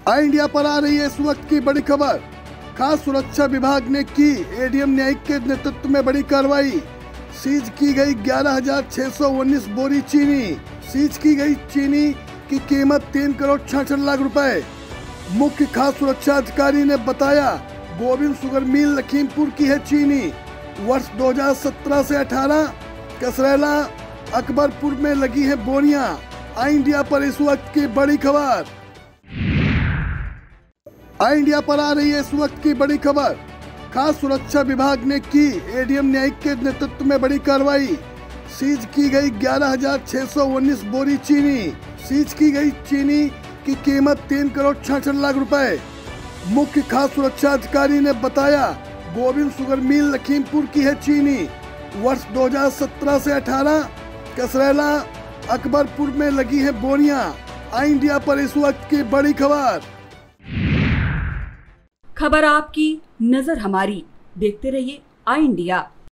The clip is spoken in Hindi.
आई इंडिया पर आ रही है इस वक्त की बड़ी खबर। खास सुरक्षा विभाग ने की एडीएम न्यायिक के नेतृत्व में बड़ी कार्रवाई। सीज की गई 11,619 बोरी चीनी। सीज की गई चीनी की कीमत 3 करोड़ 66 लाख रुपए। मुख्य खास सुरक्षा अधिकारी ने बताया, गोविंद शुगर मिल लखीमपुर की है चीनी। वर्ष 2017 से 18 कसरेला अकबरपुर में लगी है बोरियां। आई इंडिया पर इस वक्त की बड़ी खबर। आई इंडिया पर आ रही है इस वक्त की बड़ी खबर। खास सुरक्षा विभाग ने की एडीएम न्यायिक के नेतृत्व में बड़ी कार्रवाई। सीज की गई 11,619 बोरी चीनी। सीज की गई चीनी की कीमत 3 करोड़ 66 लाख रुपए। मुख्य खास सुरक्षा अधिकारी ने बताया, गोविंद शुगर मिल लखीमपुर की है चीनी। वर्ष 2017 से 18 कसरेला अकबरपुर में लगी है बोरियां। आई इंडिया पर इस वक्त की बड़ी खबर। खबर आपकी, नजर हमारी। देखते रहिए आई इंडिया।